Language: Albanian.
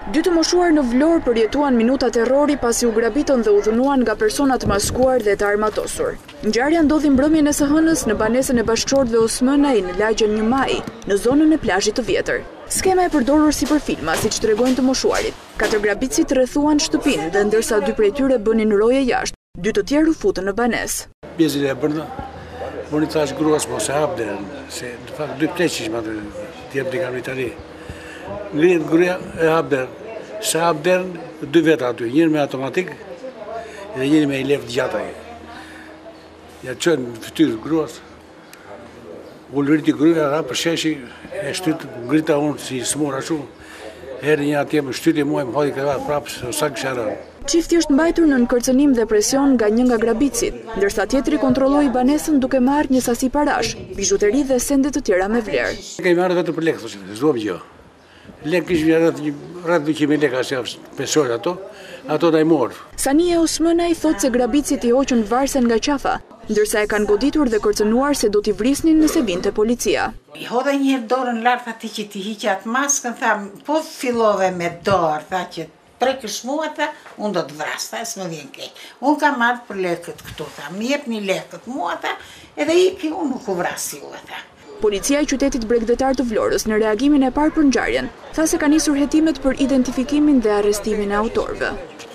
Dy të moshuar në Vlorë përjetuan minuta terrori pasi u grabitën dhe u dhunuan nga persona të maskuar dhe të armatosur. Ngjarja ndodhi mbrëmjen e së hënës në banesën e bashkëshortëve Osmënaj në lagjen 1 Maj, në zonën e plazhit të Vjetër. Skema e përdorur si për filma, siç tregojnë të moshuarit. 4 grabitësit rrethuan shtëpinë dhe ndërsa 2 prej tyre bënin roje jashtë, 2 të tjerë u futën në banesë. Pjesën e brenda, unë i thash gruas mos e hap derën, se në fakt 2 pleqësh më atë tjetër di kanë Itali. Ngrihet gruaja e hap derën. Se hap derën 2 veta aty, njëri me automatik dhe njëri me i left gjatë ai. Ja çon fytyrë gruas. U lëriti gruaja ra për sheshi e shtyt ngrita unë si smur ashtu. Herë një atje më shtyti mua më hodhi krevat prapë sa kisha rënë. Çifti është mbajtur në kërcënim dhe presion nga një nga grabitësit, ndërsa tjetri kontrolloi banesën duke marrë një sasi parash, bizhuteri dhe sende të tjera me vlerë. Kemi marrë vetëm për lekë, thoshim, s'duam gjë. Lekë kishim rreth 200.000 lekë as pesor ato na i morë. Sania Osmënaj thotë se grabitësit i hoqën varsen nga qafa, ndërsa e kanë goditur dhe kërcënuar se do t'i vrisnin nëse vinte policia. I hodha njëherë dorën lart aty që t'i hiqe atë maskën, tha, po fillove me dorë, tha që prekësh mua, tha, unë do të vras, tha, s'më vjen keq. Unë kam marrë për lekët këtu, tha, më jepni lekët mua, tha, edhe ipi unë nuk u vrasi u, tha. Policia e qytetit bregdetar të Vlorës në reagimin e parë për ngjarjen, tha se ka nisur hetimet për identifikimin dhe arrestimin e autorëve.